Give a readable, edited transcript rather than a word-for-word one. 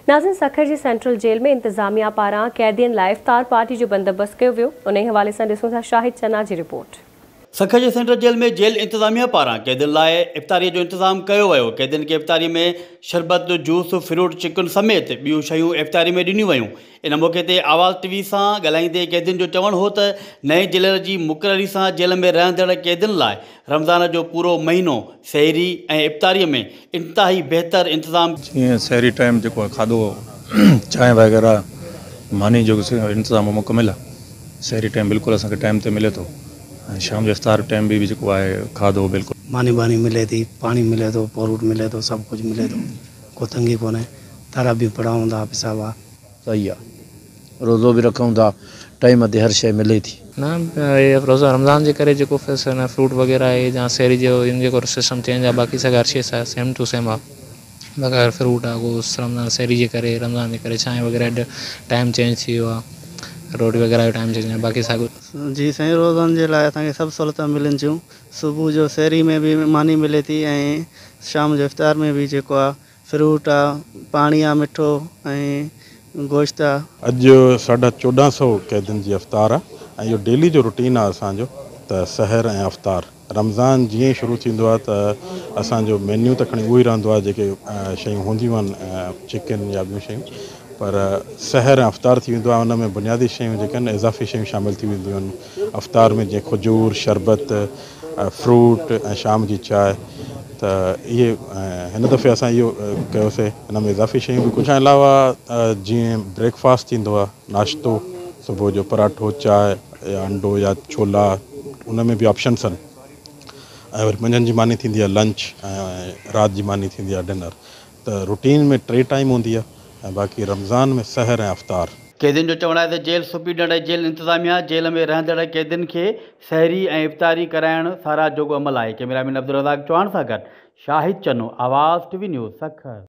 नाज़िन सखर जी central jail में इंतजामिया पारां कैदियन लाइ इफ्तार पार्टी जो बंदोबस्त कियो वियो। उन हवाले से ॾिसूं था शाहिद चन्ना जी रिपोर्ट। सखर जी सेंट्रल जेल में जेल इंतजामिया पारां कैदियन लाइ इफ्तारी जो इंतजाम कियो वियो। कैदियन के इफ्तारी में शरबत, जूस, फ्रूट, चिकन समेत ॿियूं शयूं इफ्तारी में ॾिनियूं वयूं। इन मौक़े ते आवाज़ टीवी सां ॻाल्हाईंदे कैदियन जो चवणु हो त नए जेलर जी मुक़ररी सां जेल में रहंदड़ कैदियन लाइ रमज़ान जो पूरो महीनो सहरी ऐं इफ्तारीअ में इंतिहाई बहितर इंतज़ाम। जीअं सहरी टाइम जेको आहे खाधो चांहि वग़ैरह मानी जो इंतज़ाम मुकमिल आहे। सहरी टाइम बिल्कुलु असांखे टाइम ते मिले थो ऐं शाम जो इफ्तार टाइम भी जेको आहे खाधो बिल्कुलु मानी बानी मिले थी, पानी मिले थो, फ्रूट मिले थो, सब कुछ मिले थो, को तंगी कोन्हे। तारा भी पढ़ाऊं था पिसाबा सही आहे। रोज़ो भी रखूं था, टाइम ते हर शइ मिले थी ना। ये रोज़ा रमज़ान जे करे जेको फ्रूट वग़ैरह है या सहरी जो इन जेको सिस्टम चेंज आहे, बाक़ी सभु हर शइ सेम टू सेम आहे। बग़ैर फ्रूट आहे को रमज़ान सहरी जे करे, रमज़ान जे करे चांहि वग़ैरह टाइम चेंज थी वियो आहे, रोटी वग़ैरह जो टाइम चेंज आहे, बाक़ी साॻियो। जी साईं, रोज़नि जे लाइ असांखे सभु सहूलियत मिलनि थियूं। सुबुह जो सहरी में भी मानी मिले थी ऐं शाम जो इफ्तार में भी जेको आहे फ्रूट आहे, पाणी आहे मिठो ऐं गोश्त आहे। अॼु 1450 कैदियुनि जी अफ़्तार आहे ऐं इहो डेली जो रूटीन आहे असांजो त सहर ऐं अफ़्तार। रमज़ान जीअं ई शुरू थींदो आहे त असांजो मेन्यू त खणी उहो ई रहंदो आहे जेके शयूं हूंदियूं आहिनि, चिकन या ॿियूं शयूं, पर सहर ऐं अफ़्तार थी वेंदो आहे। उन में बुनियादी शयूं जेके आहिनि इज़ाफ़ी शयूं शामिलु थी वेंदियूं आहिनि अफ़्तार में, जीअं खजूर, शरबत, फ्रूट ऐं शाम जी चांहि। त इहे हिन दफ़े असां इहो कयोसीं, हिन में इज़ाफ़ी शयूं बि कुझु। अलावा जीअं ब्रेकफास्ट थींदो आहे, नाश्तो सुबुह जो पराठो, चांहि या अंडो या छोला, उन में बि ऑप्शन्स आहिनि। ऐं वरी मंझंदि जी मानी थींदी आहे लंच, ऐं राति जी मानी थींदी आहे डिनर। त रूटीन में 3 टाइम हूंदी आहे ऐं बाक़ी रमज़ान में सहर ऐं अफ़्तार। कैदियुनि जो चवणु आहे त जेल सुपीडंट ऐं जेल इंतज़ामिया जेल में रहंदड़ कैदियुनि खे सहरी ऐं इफ्तारी कराइण सारा जोॻो अमल आहे। कैमरामैन अब्दुल रज़ाक चौहान सां गॾु शाहिद चन्नो, आवाज़ टीवी न्यूज़, सखर।